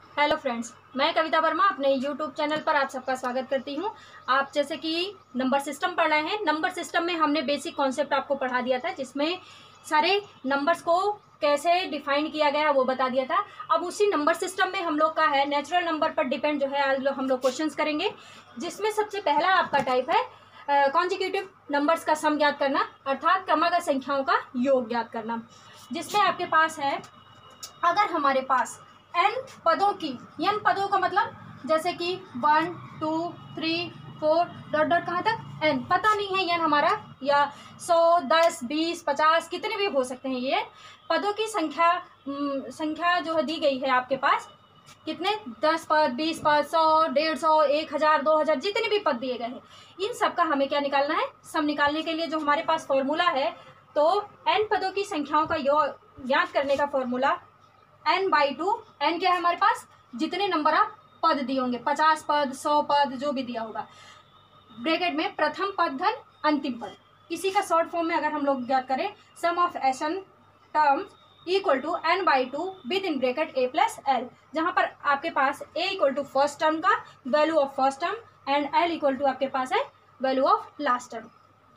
Hello friends, मैं कविता वर्मा अपने YouTube channel पर आप सबका स्वागत करती हूं। आप जैसे कि नंबर सिस्टम पढ़ रहे हैं। नंबर सिस्टम में हमने बेसिक कॉन्सेप्ट आपको पढ़ा दिया था, जिसमें सारे नंबर्स को कैसे डिफाइन किया गया है वो बता दिया था। अब उसी नंबर सिस्टम में हम लोग का है नेचुरल नंबर पर डिपेंड जो है आज हम लोग क्वेश्चंस करेंगे, जिसमें सबसे पहला आपका टाइप है कॉन्जिक्यूटिव नंबर्स का सम ज्ञात करना, अर्थात क्रमागत संख्याओं का योग ज्ञात करना। जिसमें आपके पास है, अगर हमारे पास n पदों की, n पदों का मतलब जैसे कि 1 2 3 4 डॉट डॉट कहाँ तक n, पता नहीं है n हमारा, या 100 10 20 50 कितने भी हो सकते हैं। ये पदों की संख्या जो है दी गई है आपके पास, कितने 10 पद 20 पद 100 150 1000 2000 जितने भी पद दिए गए हैं, इन सब का हमें क्या निकालना है, सम निकालने के लिए जो हमारे पास फॉर्मूला है, तो n पदों की संख्याओं का योग ज्ञात करने का फॉर्मूला n/2। n क्या है हमारे पास, जितने नंबर आप पद दिए होंगे, 50 पद 100 पद जो भी दिया होगा, ब्रैकेट में प्रथम पद धन अंतिम पद। इसी का शॉर्ट फॉर्म में अगर हम लोग ज्ञात करें, sum of n terms equal to n/2 with in bracket a plus l, जहां पर आपके पास a equal to first term का value of first term and l equal to आपके पास है वैल्यू ऑफ लास्ट टर्म।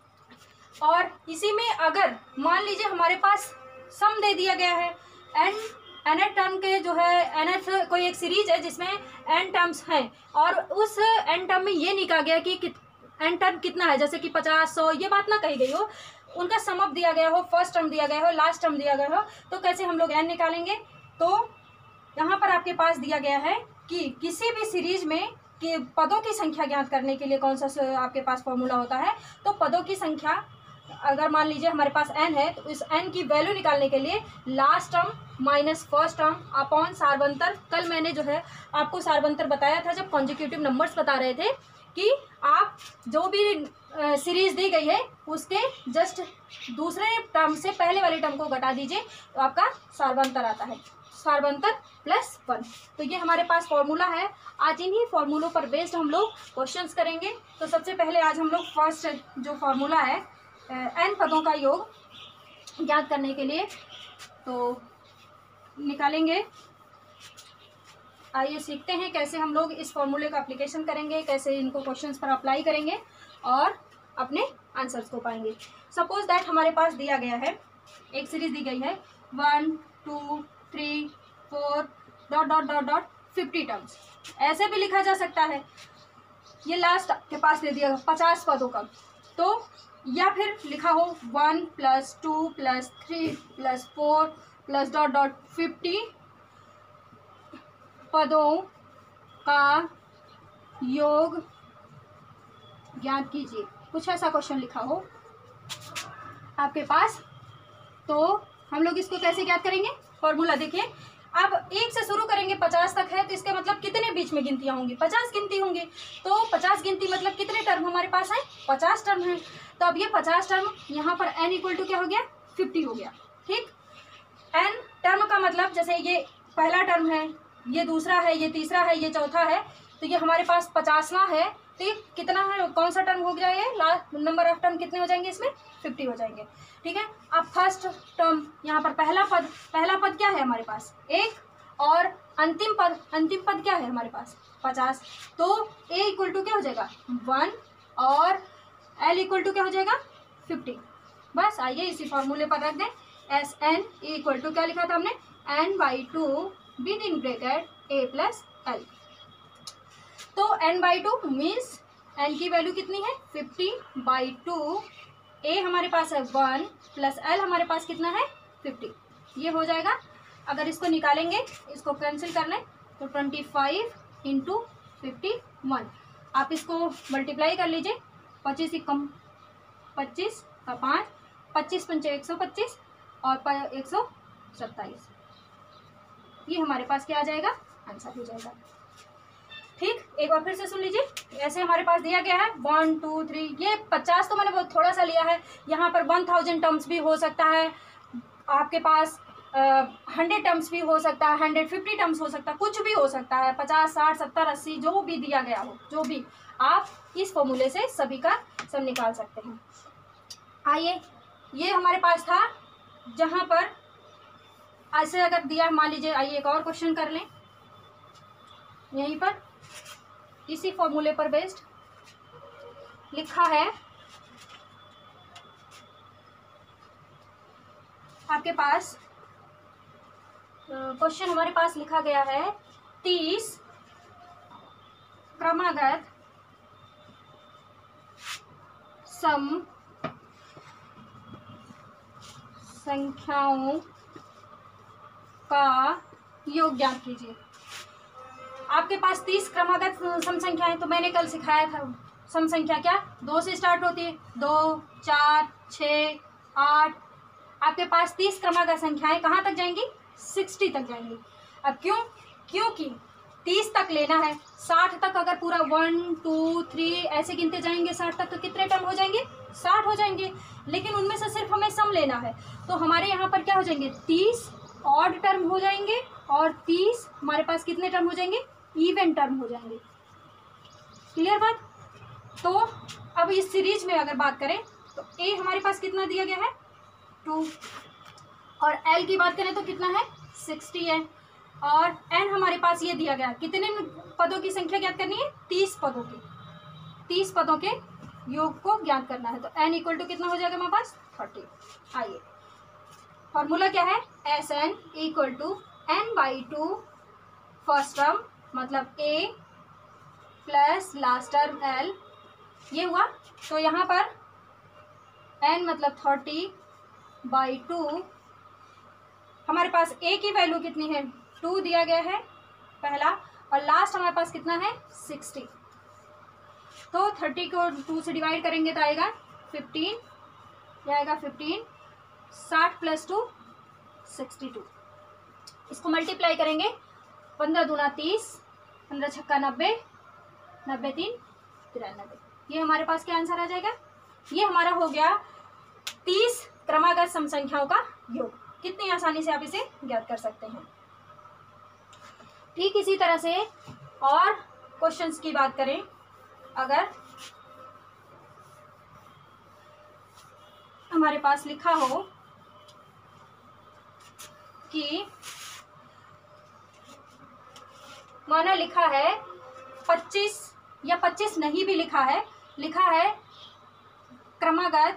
और इसी में अगर मान लीजिए हमारे पास सम दे दिया गया है, nth टर्म के जो है nth कोई एक सीरीज है जिसमें n टर्म्स हैं, और उस n टर्म में ये निकाला गया कि n टर्म कितना है, जैसे कि 50 100 ये बात ना कही गई हो, उनका सम अप दिया गया हो, फर्स्ट टर्म दिया गया हो, लास्ट टर्म दिया गया हो, तो कैसे हम लोग n निकालेंगे। तो यहाँ पर आपके पास दिया गया है कि किसी भी सीरीज में कि पदों की संख्या ज्ञात करने के लिए कौन सा आपके पास फॉर्मूला होता है, तो पदों की संख्या अगर मान लीजिए हमारे पास n है, तो इस n की वैल्यू निकालने के लिए last term minus first term upon सार्वंतर। कल मैंने जो है आपको सार्वंतर बताया था जब कॉन्जिक्यूटिव नंबर्स बता रहे थे, कि आप जो भी सीरीज दी गई है उसके जस्ट दूसरे टर्म से पहले वाले टर्म को घटा दीजिए, तो आपका सार्वंतर आता है, सार्वंतर प्लस 1। तो ये हमारे पास फॉर्मूला है। आज इन्हीं फॉर्मूलों पर बेस्ड हम लोग क्वेश्चंस करेंगे। तो सबसे पहले आज हम लोग फर्स्ट जो फॉर्मूला है n पदों का योग ज्ञात करने के लिए तो निकालेंगे। आइए सीखते हैं कैसे हम लोग इस फॉर्मूले का एप्लीकेशन करेंगे, कैसे इनको क्वेश्चंस पर अप्लाई करेंगे और अपने आंसर्स को पाएंगे। सपोज दैट हमारे पास दिया गया है, एक सीरीज दी गई है 1 2 3 4 dot dot dot dot 50 terms, ऐसे भी लिखा जा सकता है। ये लास्ट के पास दे दिया 50 पदों का, तो या फिर लिखा हो 1 + 2 + 3 + 4 प्लस डॉट डॉट 50 पदों का योग ज्ञात कीजिए, कुछ ऐसा क्वेश्चन लिखा हो आपके पास। तो हम लोग इसको कैसे ज्ञात करेंगे, फॉर्मूला देखिए। अब 1 से शुरू करेंगे 50 तक है, तो इसका मतलब कितने बीच में गिनतियां होंगी, 50 गिनती होंगी। तो 50 गिनती मतलब कितने टर्म हमारे पास है, 50 टर्म है। तो अब ये 50 टर्म यहाँ पर n इक्वल टू क्या हो गया, 50 हो गया। ठीक, n टर्म का मतलब जैसे ये पहला टर्म है, ये दूसरा है, ये तीसरा है, ये चौथा है, तो ये हमारे पास 50वां है। तो ये कितना है, कौन सा टर्म हो जाएगा, लास्ट नंबर ऑफ टर्म कितने हो जाएंगे इसमें, 50 हो जाएंगे। ठीक है, अब फर्स्ट टर्म यहाँ पर पहला पद क्या है हमारे पास 1, और अंतिम पद क्या है हमारे पास 50। तो a इक्वल टू क्या हो जाएगा 1 और l इक्वल टू क्या हो जाएगा 50। बस आइए इसी फॉर्मूले पर रख दें, Sn इक्वल टू क्या लिखा था हमने, n/2 with in bracket a plus l। तो n/2 मीन्स n की वैल्यू कितनी है 50/2, a हमारे पास है 1 प्लस l हमारे पास कितना है 50, ये हो जाएगा। अगर इसको निकालेंगे, इसको कैंसिल कर लें, तो 25 × 51, आप इसको मल्टीप्लाई कर लीजिए, 25 कम 25 का 5, 25 पंचे 125 और 127, ये हमारे पास क्या आ जाएगा, आंसर हो जाएगा। ठीक, एक बार फिर से सुन लीजिए। ऐसे हमारे पास दिया गया है 1 2 3, ये 50 तो मैंने बहुत थोड़ा सा लिया है, यहाँ पर 1000 टर्म्स भी हो सकता है, आपके पास 100 टर्म्स भी हो सकता है, 150 टर्म्स हो सकता है, कुछ भी हो सकता है, 50 60 70 80 जो भी दिया गया हो, जो भी आप इस फॉर्मूले से सभी का सम निकाल सकते हैं। आइए, ये हमारे पास था, जहाँ पर ऐसे अगर दिया मान लीजिए, आइए एक और क्वेश्चन कर लें। यहीं पर इसी फॉर्मूले पर बेस्ड लिखा है आपके पास। क्वेश्चन हमारे पास लिखा गया है 30 क्रमागत सम संख्याओं का योग ज्ञात कीजिए। आपके पास 30 क्रमागत सम संख्या है। तो मैंने कल सिखाया था सम संख्या क्या 2 से स्टार्ट होती है, 2, 4, 6, 8। आपके पास 30 क्रमागत संख्याएं कहाँ तक जाएंगी 60 तक जाएंगी। अब क्योंकि 30 तक लेना है, 60 तक अगर पूरा 1, 2, 3 ऐसे गिनते जाएंगे 60 तक तो कितने टर्म हो जाएंगे 60 हो जाएंगे। लेकिन उनमें से सिर्फ हमें सम लेना है, तो हमारे यहाँ पर क्या हो जाएंगे 30 ऑड टर्म हो जाएंगे और 30 हमारे पास कितने टर्म हो जाएंगे इवन टर्म हो जाएंगे। क्लियर बात। तो अब इस सीरीज में अगर बात करें तो ए हमारे पास कितना दिया गया है 2 और एल की बात करें तो कितना है 60 है और एन हमारे पास ये दिया गया कितने पदों की संख्या ज्ञात करनी है 30 पदों की, 30 पदों के योग को ज्ञात करना है। तो एन इक्वल टू कितना हो जाएगा हमारे पास 30। आइए फॉर्मूला क्या है S N equal to n/2 first term मतलब a plus last term l, ये हुआ। तो यहाँ पर n मतलब 30/2 हमारे पास a की वैल्यू कितनी है 2 दिया गया है पहला और लास्ट हमारे पास कितना है 60। तो 30 को 2 से डिवाइड करेंगे तो आएगा 15, यह आएगा 15, 60 + 2 62। इसको मल्टीप्लाई करेंगे 15 दूना 30, 15 छक्का 90, 90 3 93। ये हमारे पास क्या आंसर आ जाएगा। ये हमारा हो गया 30 क्रमागत सम संख्याओं का योग। कितनी आसानी से आप इसे ज्ञात कर सकते हैं। ठीक इसी तरह से और क्वेश्चंस की बात करें, अगर हमारे पास लिखा हो कि माना लिखा है 25 या 25 नहीं भी लिखा है क्रमागत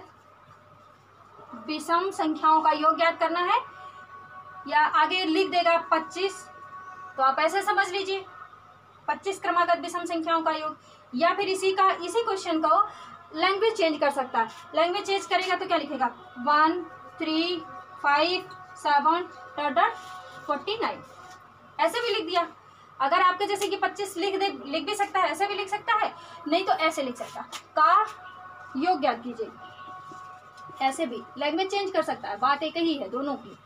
विषम संख्याओं का योग ज्ञात करना है, या आगे लिख देगा 25 तो आप ऐसे समझ लीजिए 25 क्रमागत विषम संख्याओं का योग, या फिर इसी क्वेश्चन को लैंग्वेज चेंज कर सकता है। लैंग्वेज चेंज करेगा तो क्या लिखेगा 1 3 5 7 49 ऐसे भी लिख दिया। अगर आपके जैसे कि 25 लिख भी सकता है, ऐसे भी लिख सकता है, नहीं तो ऐसे लिख सकता का योग ज्ञात कीजिए, ऐसे भी लैंग्वेज चेंज कर सकता है, बात एक ही है दोनों की।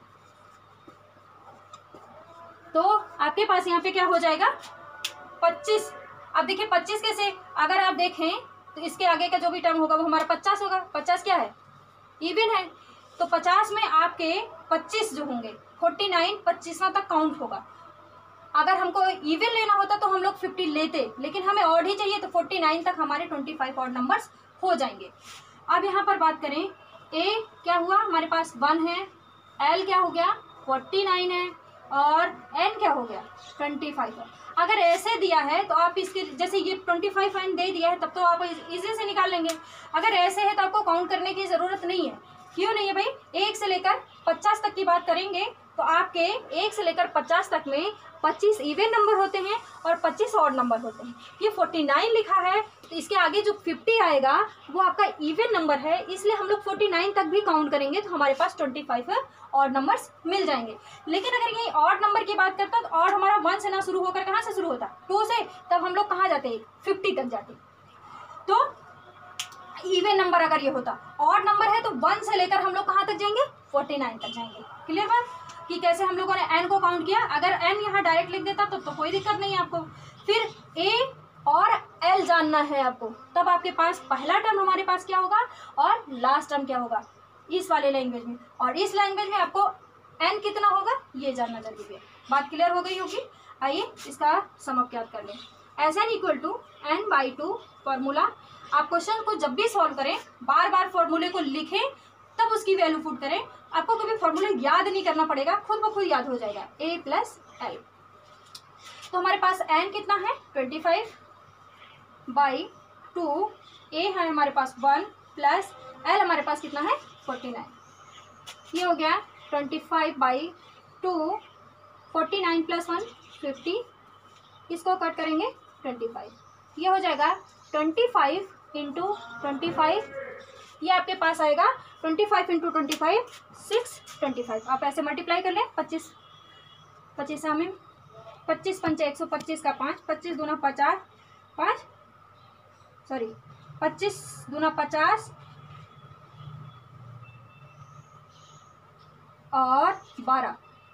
तो आपके पास यहाँ पे क्या हो जाएगा 25। अब देखिए 25 कैसे, अगर आप देखें तो इसके आगे का जो भी टर्म होगा वो हमारा 50 होगा। 50 क्या है इवन है, तो 50 में आपके 25 जो होंगे 49 25वां तक काउंट होगा। अगर हमको इवन लेना होता तो हम लोग 50 लेते, लेकिन हमें ऑड ही चाहिए तो 49 तक हमारे 25 ऑड नंबर्स हो जाएंगे। अब यहाँ पर बात करें ए क्या हुआ हमारे पास 1 है, एल क्या हो गया 49 है और एन क्या हो गया 25 है। अगर ऐसे दिया है तो आप इसके जैसे ये 25 एन दे दिया है तब तो आप इजी से निकाल लेंगे। अगर ऐसे है तो आपको काउंट करने की ज़रूरत नहीं है। क्यों नहीं है भाई, 1 से लेकर 50 तक की बात करेंगे तो आपके 1 से लेकर 50 तक में 25 इवन नंबर होते हैं और 25 ऑड नंबर होते हैं। ये 49 लिखा है तो इसके आगे जो 50 आएगा वो आपका इवन नंबर है, इसलिए हम लोग 49 तक भी काउंट करेंगे तो हमारे पास 25 ऑड नंबर्स मिल जाएंगे। लेकिन अगर ये ऑड नंबर की बात करता तो ऑड हमारा 1 से ना शुरू होकर कहाँ से शुरू होता 2 से, तब हम लोग कहाँ जाते 50 तक जाते। तो इवन नंबर अगर ये होता, ऑड नंबर है तो 1 से लेकर हम लोग कहाँ तक जाएंगे 49 तक जाएंगे। क्लियर बात कि कैसे हम लोगों ने एन को काउंट किया। अगर एन यहाँ डायरेक्ट लिख देता तो कोई दिक्कत नहीं है आपको। फिर ए और एल जानना है आपको, तब आपके पास पहला टर्म हमारे पास क्या होगा और लास्ट टर्म क्या होगा इस वाले लैंग्वेज में, और इस लैंग्वेज में आपको एन कितना होगा ये जानना जरूरी है। बात क्लियर हो गई होगी। आइए इसका सम अप याद कर लें। S N equal to n/2 formula. आप क्वेश्चन को जब भी सॉल्व करें बार बार फॉर्मूले को लिखें तब उसकी वैल्यू पुट करें। आपको कभी फॉर्मूला याद नहीं करना पड़ेगा, खुद ब खुद याद हो जाएगा a + l। तो हमारे पास n कितना है 25/2, a है हमारे पास 1 प्लस l हमारे पास कितना है 49। ये हो गया 25/2, 49 प्लस 1 50, इसको कट करेंगे 25, ये हो जाएगा 25 इंटू 25, ये आपके पास आएगा 25 इंटू 25 625। आप ऐसे मल्टीप्लाई कर लें 25 हमें 25 पंचे 125 का 5, 25 दूना 50 5 सॉरी 25 दूना 50 और 12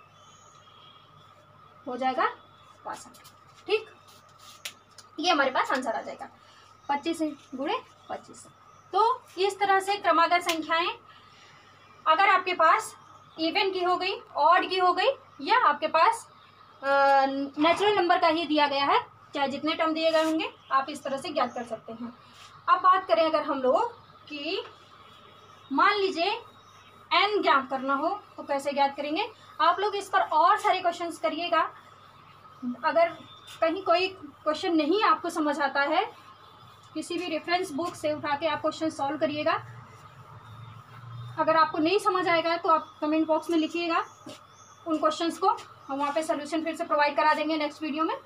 हो जाएगा 62। ठीक, ये हमारे पास आंसर आ जाएगा 25 गुणे 25। तो इस तरह से क्रमागत संख्याएं अगर आपके पास इवन की हो गई, ऑड की हो गई, या आपके पास नेचुरल नंबर का ही दिया गया है, चाहे जितने टर्म दिए गए होंगे आप इस तरह से ज्ञात कर सकते हैं। अब बात करें अगर हम लोग कि मान लीजिए n ज्ञात करना हो तो कैसे ज्ञात करेंगे। आप लोग इस पर और सारे क्वेश्चंस करिएगा। अगर कहीं कोई क्वेश्चन नहीं आपको समझ आता है, किसी भी रेफरेंस बुक से उठा के आप क्वेश्चन सॉल्व करिएगा। अगर आपको नहीं समझ आएगा तो आप कमेंट बॉक्स में लिखिएगा उन क्वेश्चंस को, हम वहाँ पे सोल्यूशन फिर से प्रोवाइड करा देंगे नेक्स्ट वीडियो में।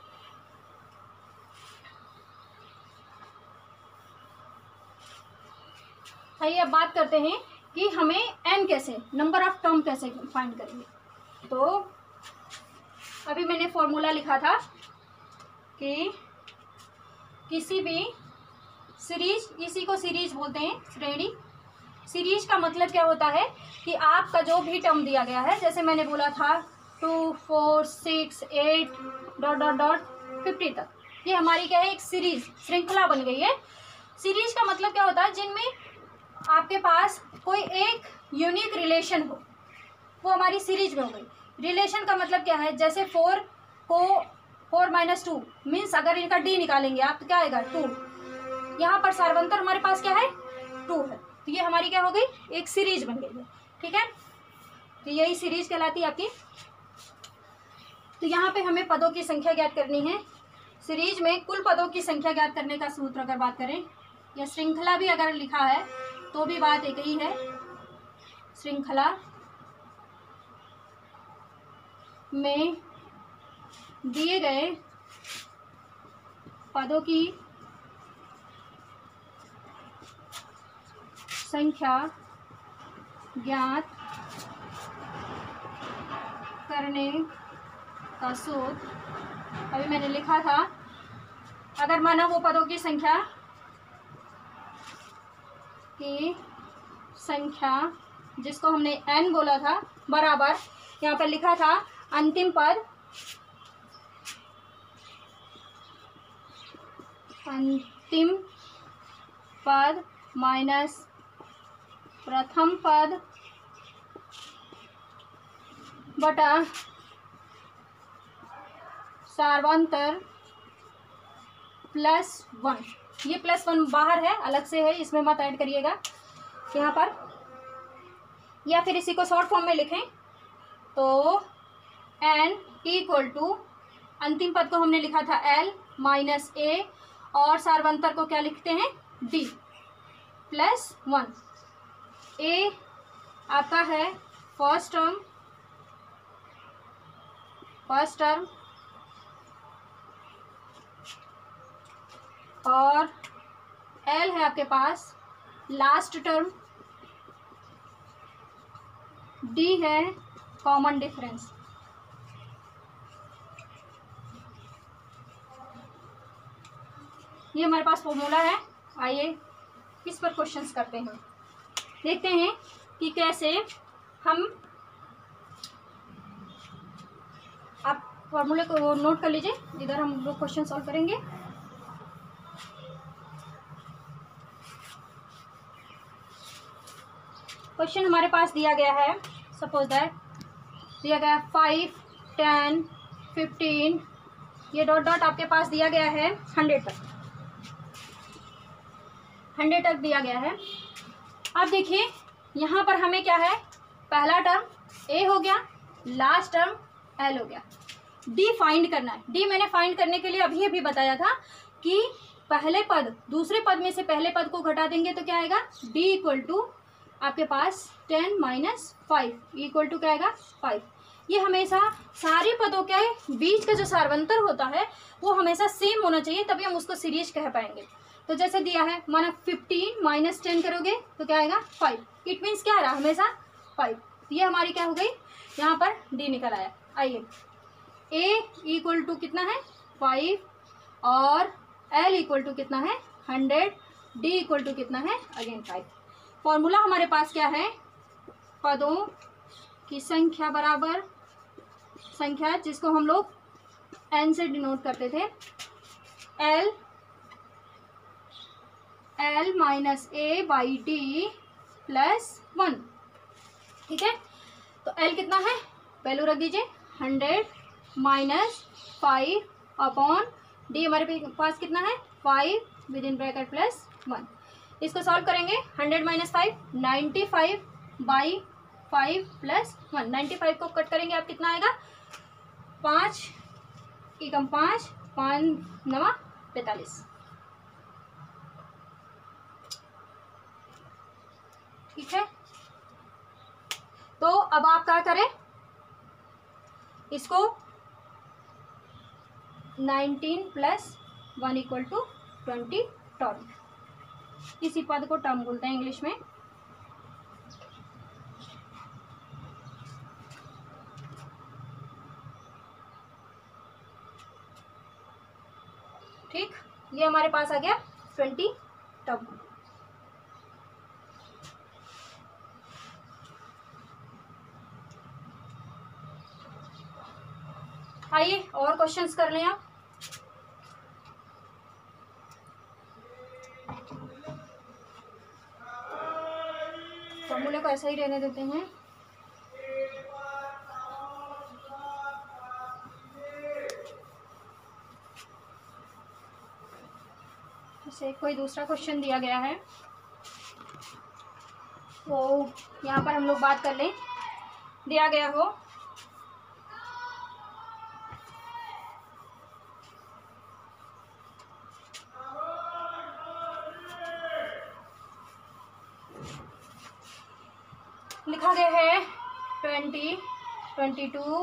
आइए अब बात करते हैं कि हमें n कैसे, नंबर ऑफ टर्म कैसे फाइंड करेंगे। तो अभी मैंने फॉर्मूला लिखा था कि किसी भी सीरीज, इसी को सीरीज बोलते हैं, श्रेणी। सीरीज का मतलब क्या होता है कि आपका जो भी टर्म दिया गया है, जैसे मैंने बोला था 2 4 6 8 ... 50 तक, ये हमारी क्या है, एक सीरीज, श्रृंखला बन गई है। सीरीज का मतलब क्या होता है, जिनमें आपके पास कोई एक यूनिक रिलेशन हो, वो हमारी सीरीज में हो गई। रिलेशन का मतलब क्या है, जैसे 4 को 4 - 2 मीन्स अगर इनका डी निकालेंगे आप तो क्या आएगा 2। यहाँ पर सार्वंतर हमारे पास क्या है 2 है, तो ये हमारी क्या हो गई, एक सीरीज बन गई है। ठीक है, तो यही सीरीज कहलाती है आपकी। तो यहाँ पे हमें पदों की संख्या ज्ञात करनी है। सीरीज में कुल पदों की संख्या ज्ञात करने का सूत्र अगर बात करें, या श्रृंखला भी अगर लिखा है तो भी बात एक ही है। श्रृंखला में दिए गए पदों की संख्या ज्ञात करने का सूत्र, अभी मैंने लिखा था, अगर माना वो पदों की संख्या जिसको हमने n बोला था, बराबर यहाँ पर लिखा था अंतिम पद माइनस प्रथम पद बटा सार्वंतर +1। ये +1 बाहर है, अलग से है, इसमें मत ऐड करिएगा यहाँ पर। या फिर इसी को शॉर्ट फॉर्म में लिखें तो n = अंतिम पद को हमने लिखा था l - a, और सार्वंतर को क्या लिखते हैं d +1। a आपका है फर्स्ट टर्म और l है आपके पास लास्ट टर्म, d है कॉमन डिफरेंस। ये हमारे पास फॉर्मूला है। आइए इस पर क्वेश्चंस करते हैं, देखते हैं कि कैसे हम, आप फॉर्मूले को नोट कर लीजिए, इधर हम लोग क्वेश्चन सॉल्व करेंगे। क्वेश्चन हमारे पास दिया गया है, सपोज दैट दिया गया 5 10 15, ये डॉट आपके पास दिया गया है 100 तक दिया गया है। अब देखिए यहाँ पर हमें क्या है, पहला टर्म a हो गया, लास्ट टर्म l हो गया। डी फाइंड करना है। डी मैंने फाइंड करने के लिए अभी अभी बताया था कि पहले पद दूसरे पद में से पहले पद को घटा देंगे तो क्या आएगा, डी इक्वल टू आपके पास 10 माइनस 5 इक्वल टू क्या आएगा 5। ये हमेशा सारे पदों के बीच का जो सार्वंतर होता है वो हमेशा सेम होना चाहिए, तभी हम उसको सीरीज कह पाएंगे। तो जैसे दिया है माना 15 माइनस 10 करोगे तो क्या आएगा 5। इट मीन्स क्या आ रहा है हमेशा 5। ये हमारी क्या हो गई, यहाँ पर डी निकल आया। आइए ए इक्वल टू कितना है 5 और एल इक्वल टू कितना है 100, डी इक्वल टू कितना है अगेन 5। फॉर्मूला हमारे पास क्या है, पदों की संख्या बराबर संख्या जिसको हम लोग एन से डिनोट करते थे, L minus A by D plus 1। ठीक है, तो एल कितना है वैल्यू रख दीजिए 100 माइनस 5 अपॉन डी हमारे पास कितना है 5 विद इन ब्रैकेट प्लस 1। इसको सॉल्व करेंगे 100 माइनस 5 95 बाई 5 प्लस 1। 95 को कट करेंगे आप कितना आएगा 5 एकम 5 5 9 45। ठीक है, तो अब आप क्या करें, इसको 19 प्लस 1 इक्वल टू 20 टर्म, इसी पद को टर्म बोलते हैं इंग्लिश में। ठीक, ये हमारे पास आ गया 20 टर्म। आइए और क्वेश्चंस कर लें आप। फॉर्मूले को ऐसा ही रहने देते हैं। जैसे कोई दूसरा क्वेश्चन दिया गया है तो यहाँ पर हम लोग बात कर लें, दिया गया हो लिखा गया है 20 22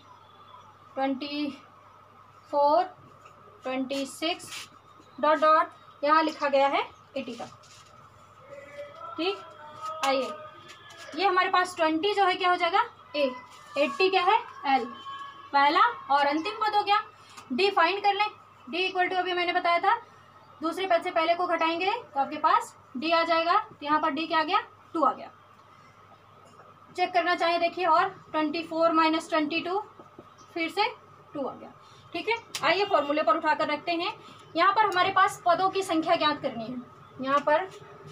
24 26 डॉट डॉट यहाँ लिखा गया है 80 तक। ठीक, आइए ये हमारे पास 20 जो है क्या हो जाएगा ए, 80 क्या है एल, पहला और अंतिम पद हो गया। डी फाइंड कर लें, डी इक्वल टू अभी मैंने बताया था दूसरे पद से पहले को घटाएंगे तो आपके पास डी आ जाएगा। तो यहाँ पर डी क्या आ गया 2 आ गया। चेक करना चाहिए देखिए, और 24 माइनस 22 फिर से 2 आ गया। ठीक है, आइए फॉर्मूले पर उठाकर रखते हैं। यहाँ पर हमारे पास पदों की संख्या ज्ञात करनी है। यहाँ पर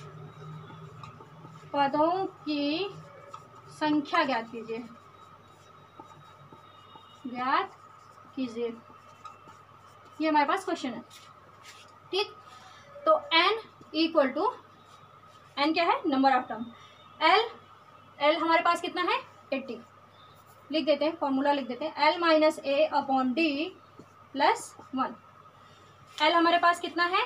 पदों की संख्या ज्ञात कीजिए, ज्ञात कीजिए, ये हमारे पास क्वेश्चन है। ठीक, तो n इक्वल टू n क्या है नंबर ऑफ टर्म, एल हमारे पास कितना है 80। लिख देते हैं, फॉर्मूला लिख देते हैं, L minus A upon D plus 1। L हमारे पास कितना है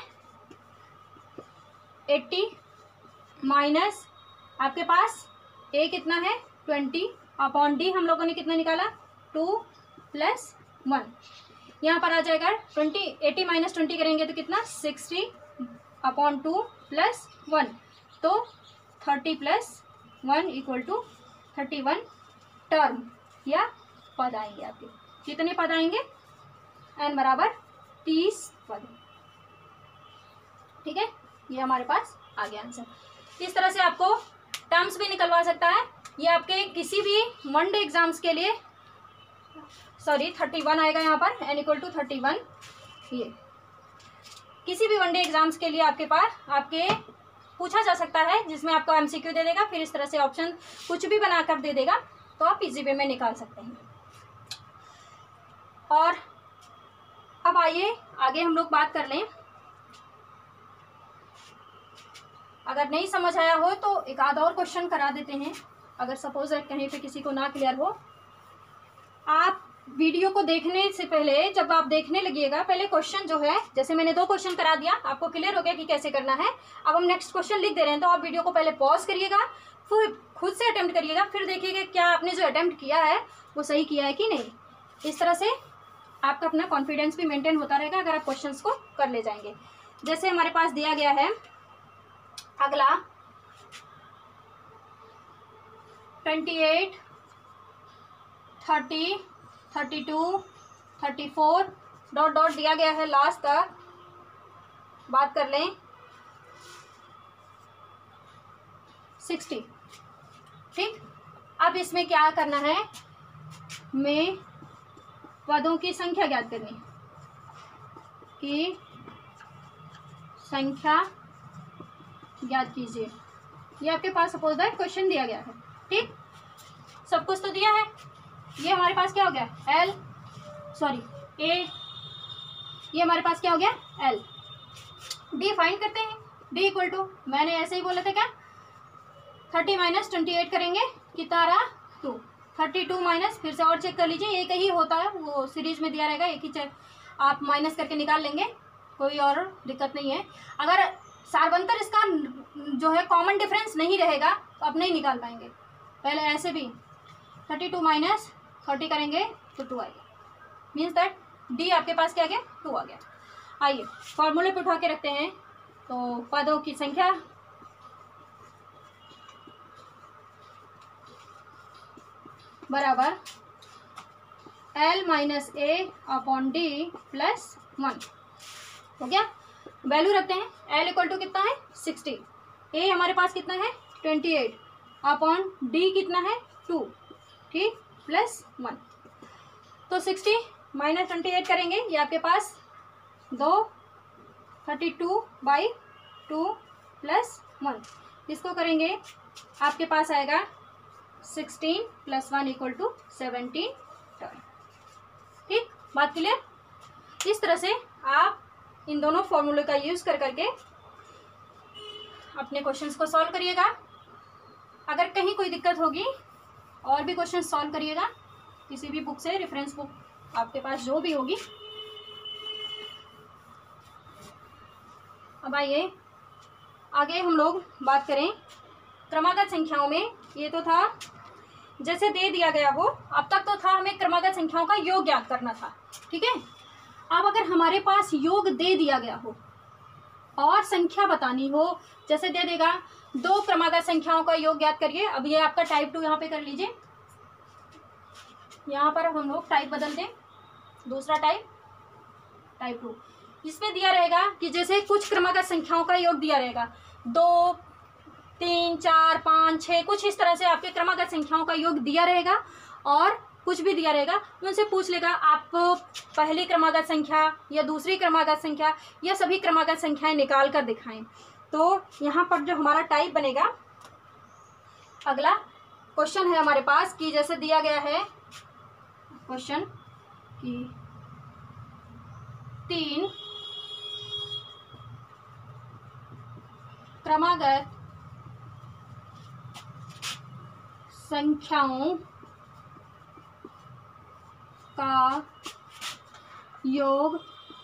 80 माइनस आपके पास ए कितना है 20 अपॉन डी हम लोगों ने कितना निकाला 2 प्लस 1। यहाँ पर आ जाएगा 80 माइनस 20 करेंगे तो कितना 60 अपॉन 2 प्लस 1, तो 30 प्लस 1 इक्वल टू 31 टर्म या पद आएंगे आपके। कितने पद आएंगे n बराबर 30 पद। ठीक है, ये हमारे पास आ गया आंसर। इस तरह से आपको टर्म्स भी निकलवा सकता है। ये आपके किसी भी वनडे एग्जाम्स के लिए 31 आएगा यहाँ पर n इक्वल टू 31। ये किसी भी वनडे एग्जाम्स के लिए आपके पास आपके पूछा जा सकता है, जिसमें आपको एमसीक्यू दे देगा, फिर इस तरह से ऑप्शन कुछ भी बनाकर दे देगा, तो आप इजी वे में निकाल सकते हैं। और अब आइए आगे हम लोग बात कर लें। अगर नहीं समझ आया हो तो एक आध और क्वेश्चन करा देते हैं, अगर सपोज कहीं पे किसी को ना क्लियर हो। आप वीडियो को देखने से पहले जब आप देखने लगिएगा, पहले क्वेश्चन जो है, जैसे मैंने 2 क्वेश्चन करा दिया, आपको क्लियर हो गया कि कैसे करना है। अब हम नेक्स्ट क्वेश्चन लिख दे रहे हैं, तो आप वीडियो को पहले पॉज करिएगा, फिर खुद से अटेम्प्ट करिएगा, फिर देखिएगा क्या आपने जो अटेम्प्ट किया है वो सही किया है कि नहीं। इस तरह से आपका अपना कॉन्फिडेंस भी मेंटेन होता रहेगा अगर आप क्वेश्चंस को कर ले जाएंगे। जैसे हमारे पास दिया गया है अगला 28, 30, 32, 34 डॉट डॉट दिया गया है लास्ट तक, बात कर लें 60। ठीक, अब इसमें क्या करना है, में पदों की संख्या ज्ञात करनी, कि संख्या ज्ञात कीजिए। ये आपके पास सपोज दैट क्वेश्चन दिया गया है। ठीक, सब कुछ तो दिया है। ये हमारे पास क्या हो गया, ए, ये हमारे पास क्या हो गया, एल। डी फाइंड करते हैं। डी इक्वल टू, मैंने ऐसे ही बोला था क्या, 30 माइनस 28 करेंगे, कितना आ रहा 2, 32 माइनस, फिर से और चेक कर लीजिए, एक ही होता है, वो सीरीज में दिया रहेगा, एक ही चेक आप माइनस करके निकाल लेंगे, कोई और दिक्कत नहीं है। अगर सार्वंतर इसका जो है कॉमन डिफरेंस नहीं रहेगा तो आप नहीं निकाल पाएंगे। पहले ऐसे भी 32 माइनस 30 करेंगे तो 2 आएगा, मीन्स दैट डी आपके पास क्या आ गया, 2 आ गया। आइए फॉर्मूले पे उठा के रखते हैं। तो पदों की संख्या बराबर L minus A upon D plus 1 हो गया। वैल्यू रखते हैं, एल इक्वल टू कितना है 60, ए हमारे पास कितना है 28 अपॉन डी कितना है 2, ठीक, प्लस 1। तो 60 माइनस 28 करेंगे, ये आपके पास 32/2 प्लस 1, इसको करेंगे आपके पास आएगा 16 प्लस 1 इक्वल टू 17 टर्न। ठीक, बात क्लियर। इस तरह से आप इन दोनों फॉर्मूले का यूज कर करके अपने क्वेश्चंस को सॉल्व करिएगा। अगर कहीं कोई दिक्कत होगी और भी क्वेश्चन सॉल्व करिएगा किसी भी बुक से, रेफरेंस बुक आपके पास जो भी होगी। अब आइए आगे हम लोग बात करें क्रमागत संख्याओं में। ये तो था जैसे दे दिया गया हो, अब तक तो था हमें क्रमागत संख्याओं का योग ज्ञात करना था, ठीक है। अब अगर हमारे पास योग दे दिया गया हो और संख्या बतानी हो, जैसे दे देगा 2 क्रमागत संख्याओं का योग ज्ञात करिए। अब ये आपका टाइप 2 यहाँ पे कर लीजिए, यहाँ पर हम लोग टाइप बदल दें, दूसरा टाइप 2। इसमें दिया रहेगा कि जैसे कुछ क्रमागत संख्याओं का योग दिया रहेगा 2, 3, 4, 5, 6, कुछ इस तरह से आपके क्रमागत संख्याओं का योग दिया रहेगा और कुछ भी दिया रहेगा। उनसे पूछ लेगा आप पहली क्रमागत संख्या या दूसरी क्रमागत संख्या या सभी क्रमागत संख्याएं निकाल कर दिखाएं। तो यहाँ पर जो हमारा टाइप बनेगा, अगला क्वेश्चन है हमारे पास कि जैसे दिया गया है क्वेश्चन कि 3 क्रमागत संख्याओं का योग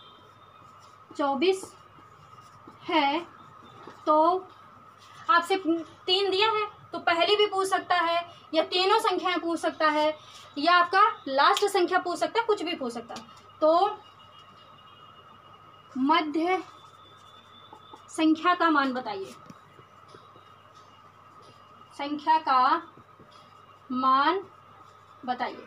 24 है। तो आपसे 3 दिया है तो पहली भी पूछ सकता है या तीनों संख्याएं पूछ सकता है या आपका लास्ट संख्या पूछ सकता है, कुछ भी पूछ सकता है। तो मध्य संख्या का मान बताइए, संख्या का मान बताइए।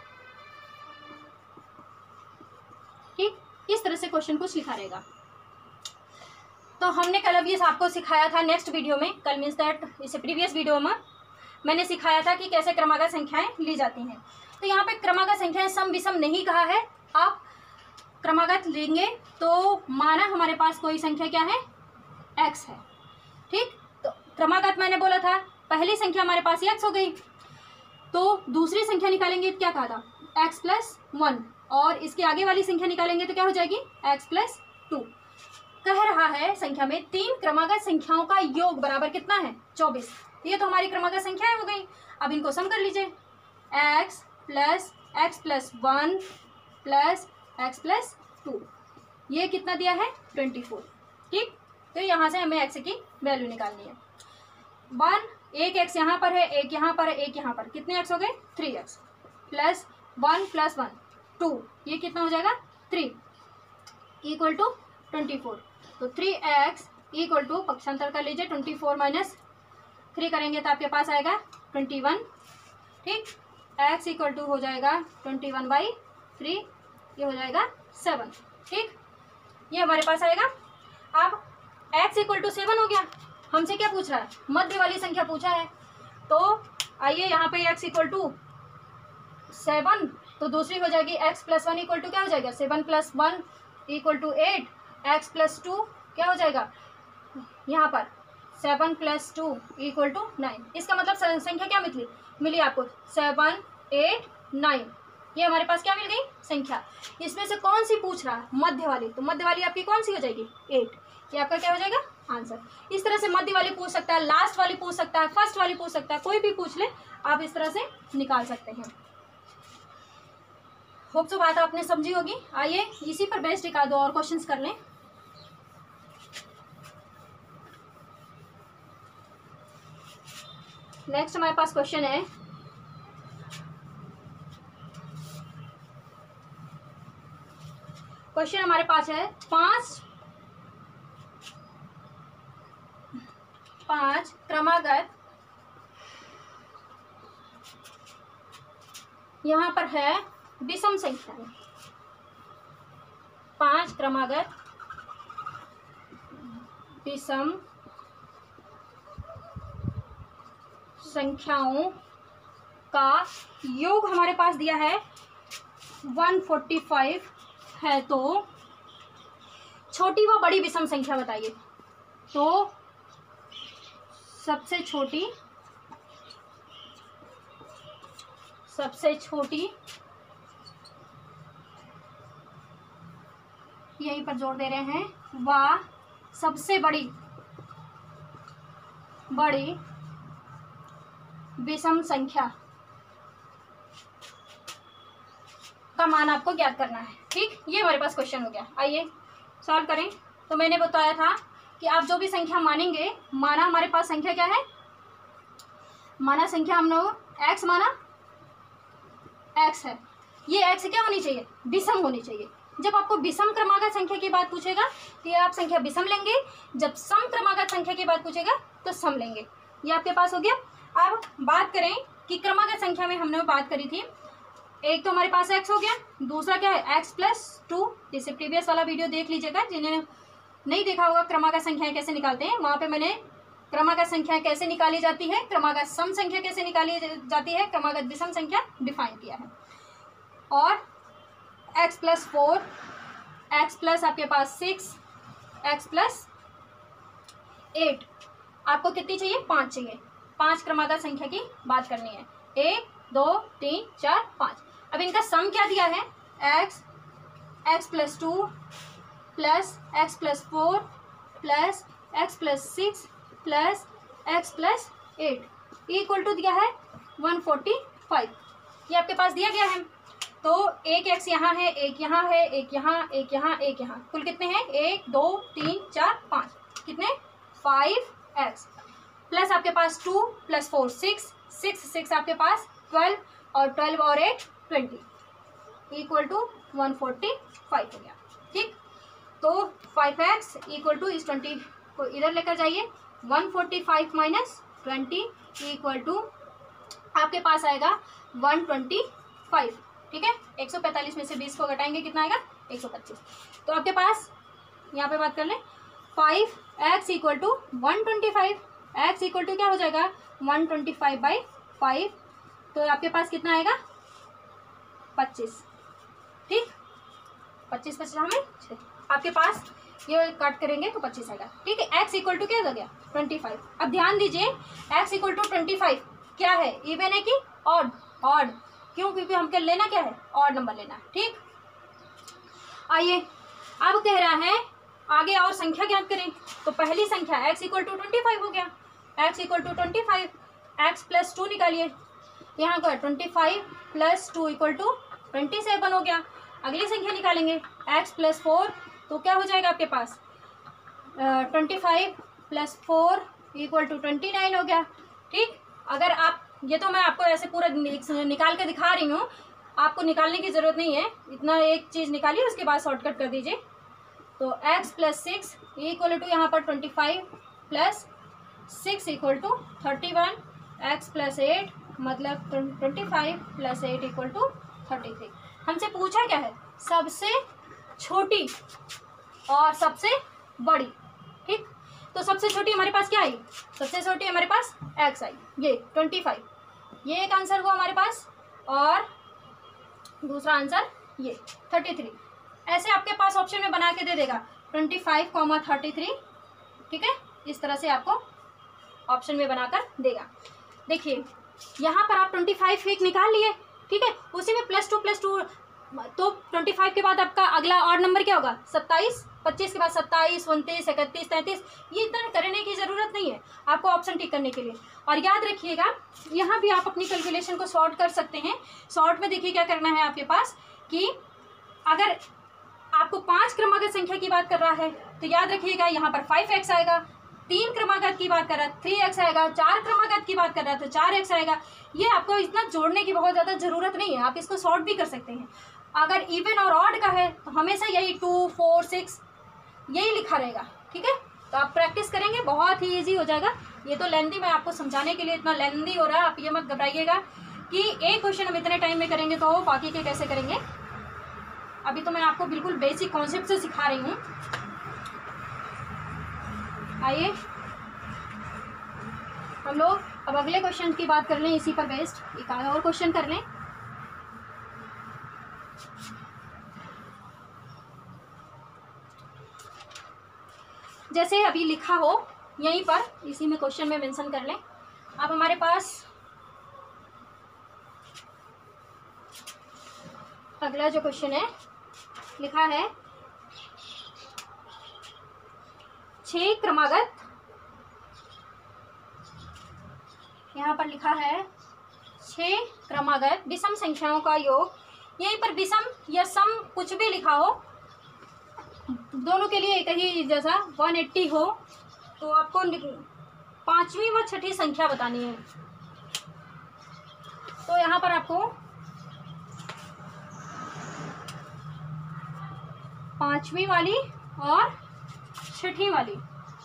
ठीक, इस तरह से क्वेश्चन कुछ लिखा रहेगा। तो हमने कल अब ये आपको सिखाया था नेक्स्ट वीडियो में, कल मीन्स दैट इसे प्रीवियस वीडियो में मैंने सिखाया था कि कैसे क्रमागत संख्याएं ली जाती हैं। तो यहाँ पे क्रमागत संख्याएं सम विषम नहीं कहा है, आप क्रमागत लेंगे तो माना हमारे पास कोई संख्या क्या है x है, ठीक। तो क्रमागत मैंने बोला था पहली संख्या हमारे पास x हो गई, तो दूसरी संख्या निकालेंगे क्या कहा था x प्लस 1 और इसके आगे वाली संख्या निकालेंगे तो क्या हो जाएगी x प्लस 2। कह रहा है संख्या में 3 क्रमागत संख्याओं का योग बराबर कितना है 24। ये तो हमारी क्रमागत संख्याएं हो गई। अब इनको सम कर लीजिए, x plus x plus 1 plus x plus 2, ये कितना दिया है 24। ठीक, तो यहाँ से हमें एक्स की वैल्यू निकालनी है। 1, एक एक्स यहाँ पर है, एक यहाँ पर है, एक यहाँ पर, कितने एक्स हो गए 3x प्लस 1 प्लस 1 2, ये कितना हो जाएगा 3 इक्वल टू 24। तो 3x इक्वल टू पक्षांतर कर लीजिए, 24 माइनस 3 करेंगे तो आपके पास आएगा 21। ठीक, x इक्वल टू हो जाएगा 21/3, ये हो जाएगा 7। ठीक, ये हमारे पास आएगा। अब x इक्वल टू 7 हो गया, हमसे क्या पूछ रहा है, मध्य वाली संख्या पूछा है। तो आइए यहाँ पे x इक्वल टू 7, तो दूसरी हो जाएगी x प्लस 1 इक्वल टू क्या हो जाएगा 7 plus 1 equal to 8, x plus 2 क्या हो जाएगा यहाँ पर 7 प्लस 2 इक्वल टू 9। इसका मतलब संख्या क्या मिली आपको 7 8 9, ये हमारे पास क्या मिल गई संख्या। इसमें से कौन सी पूछ रहा है, मध्य वाली, तो मध्य वाली आपकी कौन सी हो जाएगी 8, ये आपका क्या हो जाएगा आंसर। इस तरह से मध्य वाली पूछ सकता है, लास्ट वाली पूछ सकता है, फर्स्ट वाली पूछ सकता है, कोई भी पूछ ले आप इस तरह से निकाल सकते हैं। होप सो बात आपने समझी होगी। आइए इसी पर बेस्ड एक आध और क्वेश्चंस कर लें। नेक्स्ट हमारे पास क्वेश्चन है, क्वेश्चन हमारे पास है 5 क्रमागत, यहाँ पर है विषम संख्या, 5 क्रमागत विषम संख्याओं का योग हमारे पास दिया है 145 है। तो छोटी व बड़ी विषम संख्या बताइए। तो सबसे छोटी यहीं पर जोड़ दे रहे हैं, व सबसे बड़ी विषम संख्या का मान आपको ज्ञात करना है। ठीक, ये हमारे पास क्वेश्चन हो गया। आइए सॉल्व करें। तो मैंने बताया था कि आप जो भी संख्या मानेंगे, माना हमारे पास संख्या क्या है, माना संख्या हम लोग x माना x है, ये x क्या होनी चाहिए विषम होनी चाहिए। जब आपको विषम क्रमागत संख्या की बात पूछेगा तो ये आप संख्या विषम लेंगे, जब सम क्रमागत संख्या की बात पूछेगा तो सम लेंगे। ये आपके पास हो गया। अब बात करें कि क्रमागत संख्या में हमने बात करी थी, एक तो हमारे पास x हो गया, दूसरा क्या है x प्लस 2। जैसे प्रीवियस वाला वीडियो देख लीजिएगा, जिन्हें नहीं देखा होगा क्रमागत संख्याएं कैसे निकालते हैं, वहाँ पे मैंने क्रमागत संख्याएं कैसे निकाली जाती है, क्रमागत सम संख्या कैसे निकाली जाती है, क्रमागत विषम संख्या डिफाइन किया है। और x प्लस 4, x प्लस आपके पास 6, x प्लस 8, आपको कितनी चाहिए 5 चाहिए। 5 क्रमागत संख्या की बात करनी है, 1 2 3 4 5। अब इनका सम क्या दिया है, x plus 2 plus x plus 4 plus x plus 6 plus x plus 8 equal to दिया है 145। ये आपके पास दिया गया है। तो एक x यहाँ है, एक यहाँ है, एक यहाँ, एक यहाँ, एक यहाँ, कुल कितने हैं 1 2 3 4 5, कितने 5x प्लस आपके पास 2 प्लस 4 6 आपके पास 12 और 12 और 8 20 इक्वल टू 145 हो गया। ठीक, तो 5x इक्वल टू इस 20 को इधर लेकर जाइए, 145 माइनस 20 इक्वल टू आपके पास आएगा 125। ठीक है, 145 में से 20 को घटाएंगे कितना आएगा 125। तो आपके पास यहाँ पे बात कर लें 5x equal to 125, x equal to क्या हो जाएगा 125/5, तो आपके पास कितना आएगा 25। ठीक, 25 25 हमें 6, आपके पास ये काट करेंगे तो 25 आएगा। ठीक है, x इक्वल टू क्या हो गया 25। अब ध्यान दीजिए x इक्वल टू 25 क्या है, इवन है कि ऑड, ऑड क्यों, क्योंकि हमको लेना क्या है ऑड नंबर लेना है। ठीक, आइए अब कह रहा है आगे और संख्या ज्ञात करें। तो पहली संख्या x इक्वल टू 25 हो गया, x equal to 25, x plus 2 निकालिए, तो यहाँ को है 25 प्लस 2 इक्वल टू 27 हो गया। अगली संख्या निकालेंगे x प्लस 4, तो क्या हो जाएगा आपके पास 25 प्लस 4 इक्वल टू 29 हो गया। ठीक, अगर आप, ये तो मैं आपको ऐसे पूरा निकाल के दिखा रही हूँ, आपको निकालने की ज़रूरत नहीं है, इतना एक चीज़ निकालिए उसके बाद शॉर्टकट कर दीजिए। तो x प्लस 6 इक्वल टू यहाँ पर 25 plus 6 equal to 31, x plus 8 मतलब 25 प्लस 8 इक्वल टू 33। हमसे पूछा क्या है, सबसे छोटी और सबसे बड़ी। ठीक, तो सबसे छोटी हमारे पास क्या आई, सबसे छोटी हमारे पास x आई, ये 25, ये एक आंसर हुआ हमारे पास, और दूसरा आंसर ये 33। ऐसे आपके पास ऑप्शन में बना के दे देगा 25, 33। ठीक है, इस तरह से आपको ऑप्शन में बनाकर देगा। देखिए यहाँ पर आप 25 एक निकाल लिए, ठीक है, उसी में +2 तो 25 के बाद आपका अगला ऑड नंबर क्या होगा 27, 25 के बाद 27, 29, 31, 33। ये इतना करने की ज़रूरत नहीं है आपको ऑप्शन टिक करने के लिए। और याद रखिएगा यहाँ भी आप अपनी कैलकुलेशन को सॉर्ट कर सकते हैं। सॉर्ट में देखिए क्या करना है आपके पास, कि अगर आपको 5 क्रमागत संख्या की बात कर रहा है तो याद रखिएगा यहाँ पर 5x आएगा, 3 क्रमागत की बात कर रहा है 3x आएगा, 4 क्रमागत की बात कर रहा है तो 4x आएगा। ये आपको इतना जोड़ने की बहुत ज़्यादा ज़रूरत नहीं है, आप इसको सॉर्ट भी कर सकते हैं। अगर इवन और ऑड का है तो हमेशा यही 2, 4, 6 यही लिखा रहेगा। ठीक है, तो आप प्रैक्टिस करेंगे बहुत ही ईजी हो जाएगा। ये तो लेंदी, मैं आपको समझाने के लिए इतना लेंदी हो रहा है, आप ये मत घबराइएगा कि एक क्वेश्चन हम इतने टाइम में करेंगे तो बाकी के कैसे करेंगे। अभी तो मैं आपको बिल्कुल बेसिक कॉन्सेप्ट से सिखा रही हूँ। आइए हम लोग अब अगले क्वेश्चन की बात कर लें, इसी पर बेस्ड एक और क्वेश्चन कर लें। जैसे अभी लिखा हो यहीं पर इसी में क्वेश्चन में मेंशन कर लें। अब हमारे पास अगला जो क्वेश्चन है लिखा है 6 क्रमागत, यहाँ पर लिखा है 6 क्रमागत विषम संख्याओं का योग। यहीं पर विषम या सम कुछ भी लिखा हो, दोनों के लिए एक ही जैसा 180 हो, तो आपको 5वीं व 6ठी संख्या बतानी है। तो यहाँ पर आपको 5वीं वाली और 6ठी वाली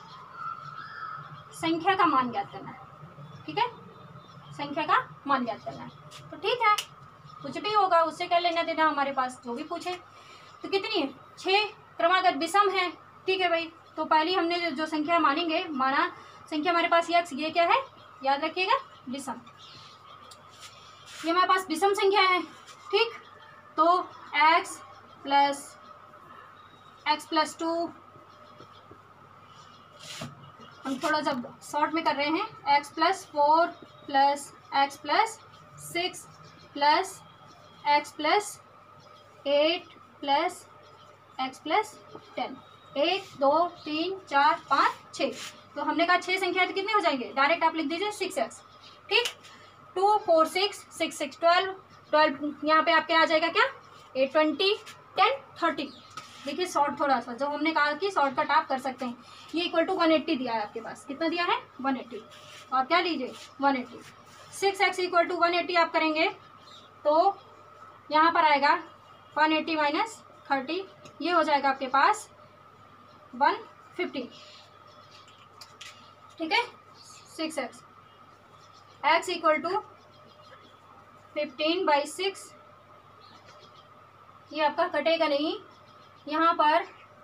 संख्या का मान ज्ञात करना है। ठीक है, संख्या का मान ज्ञात करना है। तो ठीक है, कुछ भी होगा उससे क्या लेना देना हमारे पास, जो भी पूछे। तो कितनी है, 6 क्रमागत विषम है। ठीक है भाई, तो पहली हमने जो संख्या मानेंगे, माना संख्या हमारे पास x, ये क्या है याद रखिएगा विषम, ये हमारे पास विषम संख्या है। ठीक, तो x प्लस 2, हम थोड़ा जब शॉर्ट में कर रहे हैं, x plus 4 plus x plus 6 plus x plus 8 plus x plus 10, 1 2 3 4 5 6। तो हमने कहा 6 संख्या तो कितने हो जाएंगे, डायरेक्ट आप लिख दीजिए 6x। ठीक, 2 4 6 6 6 12 यहाँ पे आपके आ जाएगा क्या 8 20 10 30। देखिए शॉर्ट थोड़ा सा, जो हमने कहा कि शॉर्टकट आप कर सकते हैं। ये इक्वल टू 180 दिया है आपके पास, कितना दिया है 180, और क्या लीजिए 180। 6x इक्वल टू 180 आप करेंगे तो यहाँ पर आएगा 180 माइनस 30, ये हो जाएगा आपके पास 150। ठीक है, 6x, x इक्वल टू 15/6, ये आपका कटेगा नहीं, यहाँ पर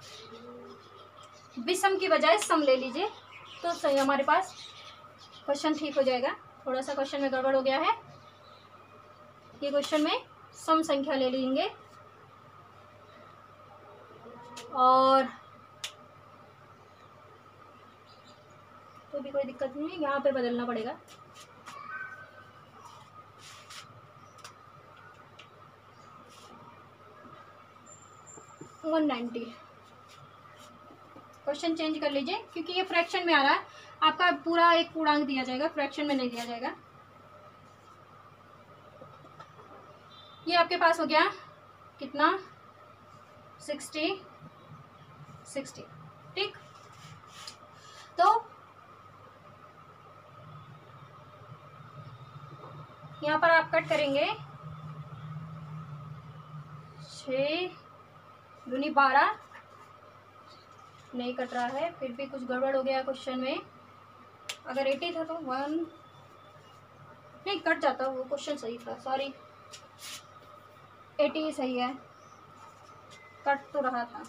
विषम की बजाय सम ले लीजिए तो सही हमारे पास क्वेश्चन ठीक हो जाएगा। थोड़ा सा क्वेश्चन में गड़बड़ हो गया है, ये क्वेश्चन में सम संख्या ले लेंगे और तो भी कोई दिक्कत नहीं है, यहाँ पे बदलना पड़ेगा। क्वेश्चन चेंज कर लीजिए क्योंकि ये फ्रैक्शन में आ रहा है, आपका पूरा एक पूर्णांक दिया जाएगा, फ्रैक्शन में नहीं दिया जाएगा। ये आपके पास हो गया कितना 60 ठीक। तो यहाँ पर आप कट करेंगे 6 दूनी 12, नहीं कट रहा है, फिर भी कुछ गड़बड़ हो गया क्वेश्चन में। अगर 80 था तो 1 नहीं कट जाता, वो क्वेश्चन सही था, सॉरी 80 सही है, कट तो रहा था।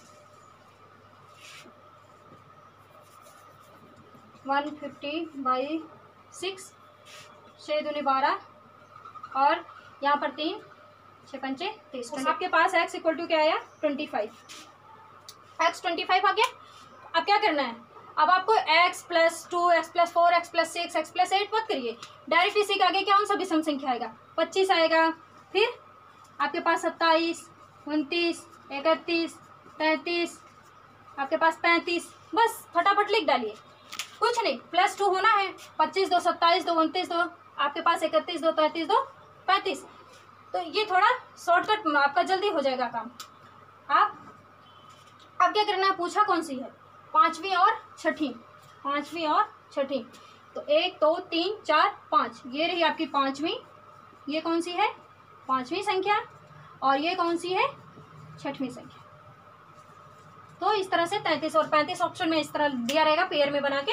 150/6, 6 दूनी 12 और यहाँ पर 3 6 पंचे 30। तो आपके पास x = क्या आया 25, x 25 आ गया। अब क्या करना है, अब आपको x + 2 x + 4 x + 6 x + 8 मत करिए, डायरेक्ट इसी के आगे क्या कौन सा विषम संख्या आएगा 25 आएगा, फिर आपके पास 27 29 31 33, आपके पास 35, बस फटाफट लिख डालिए, कुछ नहीं, +2 होना है, 25 2 27 2 29 2, आपके पास 31 2 33 2 35। तो ये थोड़ा शॉर्टकट में आपका जल्दी हो जाएगा काम। आप अब क्या करना है, पूछा कौन सी है, 5वीं और 6ठी, 5वीं और 6ठी। तो 1 2 3 4 5, ये रही आपकी 5वीं, ये कौन सी है 5वीं संख्या, और ये कौन सी है 6वीं संख्या। तो इस तरह से 33 और 35 ऑप्शन में इस तरह दिया रहेगा पेयर में बना के।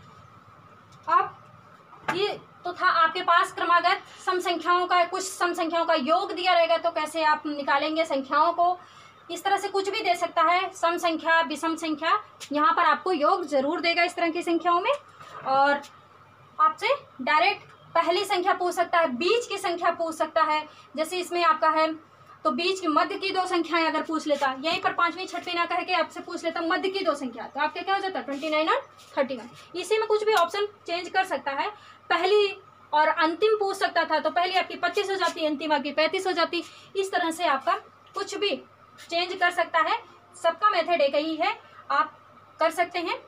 अब ये तो था आपके पास क्रमागत सम संख्याओं का, कुछ सम संख्याओं का योग दिया रहेगा, तो कैसे आप निकालेंगे संख्याओं को, इस तरह से कुछ भी दे सकता है, सम संख्या विषम संख्या, यहाँ पर आपको योग जरूर देगा इस तरह की संख्याओं में। और आपसे डायरेक्ट पहली संख्या पूछ सकता है, बीच की संख्या पूछ सकता है, जैसे इसमें आपका है तो बीच की मध्य की 2 संख्याएं अगर पूछ लेता, यहीं पर 5वीं 6वीं ना कह के आपसे पूछ लेता मध्य की 2 संख्या, तो आपका क्या हो जाता 29 और 31। इसी में कुछ भी ऑप्शन चेंज कर सकता है, पहली और अंतिम पूछ सकता था तो पहली आपकी 25 हो जाती, अंतिम आपकी 35 हो जाती, इस तरह से आपका कुछ भी चेंज कर सकता है। सबका मेथड एक ही है, आप कर सकते हैं।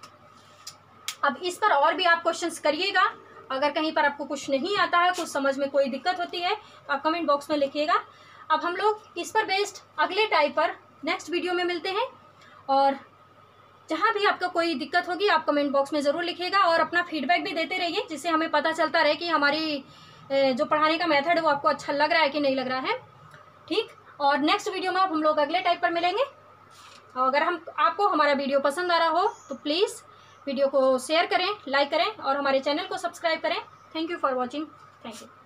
अब इस पर और भी आप क्वेश्चंस करिएगा, अगर कहीं पर आपको कुछ नहीं आता है, कुछ समझ में कोई दिक्कत होती है तो आप कमेंट बॉक्स में लिखिएगा। अब हम लोग इस पर बेस्ड अगले टाइप पर नेक्स्ट वीडियो में मिलते हैं, और जहाँ भी आपका कोई दिक्कत होगी आप कमेंट बॉक्स में ज़रूर लिखिएगा, और अपना फीडबैक भी देते रहिए, जिससे हमें पता चलता रहे कि हमारी जो पढ़ाने का मेथड है वो आपको अच्छा लग रहा है कि नहीं लग रहा है, ठीक। और नेक्स्ट वीडियो में हम लोग अगले टाइप पर मिलेंगे। और अगर आपको हमारा वीडियो पसंद आ रहा हो तो प्लीज़ वीडियो को शेयर करें, लाइक करें और हमारे चैनल को सब्सक्राइब करें। Thank you for watching, thank you.